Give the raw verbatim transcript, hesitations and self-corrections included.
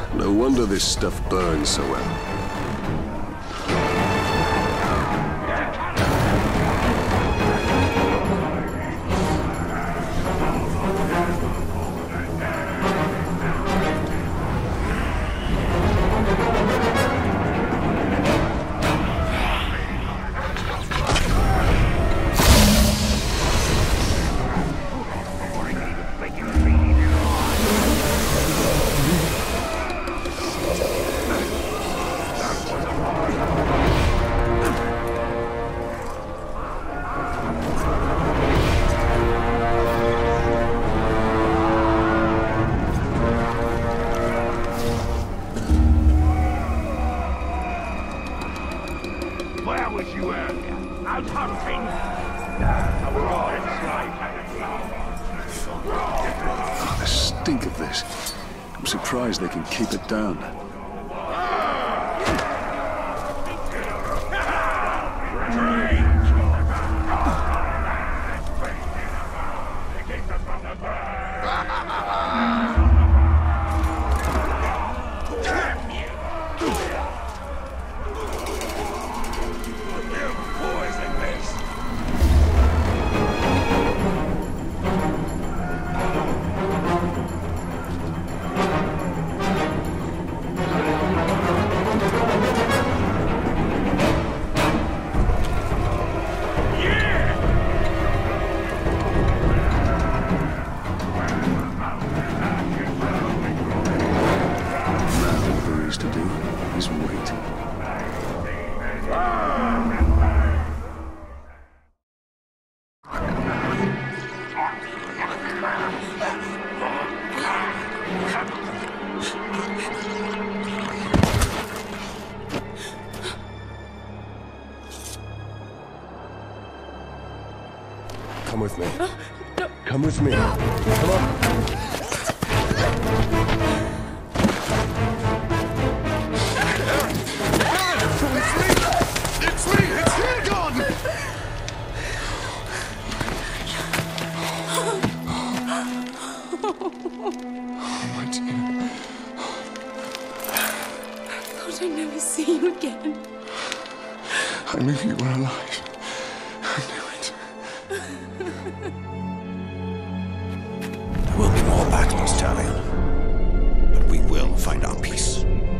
No wonder this stuff burns so well. Where was you earlier? Out hunting? Oh, The stink of this. I'm surprised they can keep it down. To do is wait. Come with me. No, no. Come with me. No. Come on. I'd never see you again. I knew you were alive. I knew it. There will be more battles, Talion. But we will find our peace.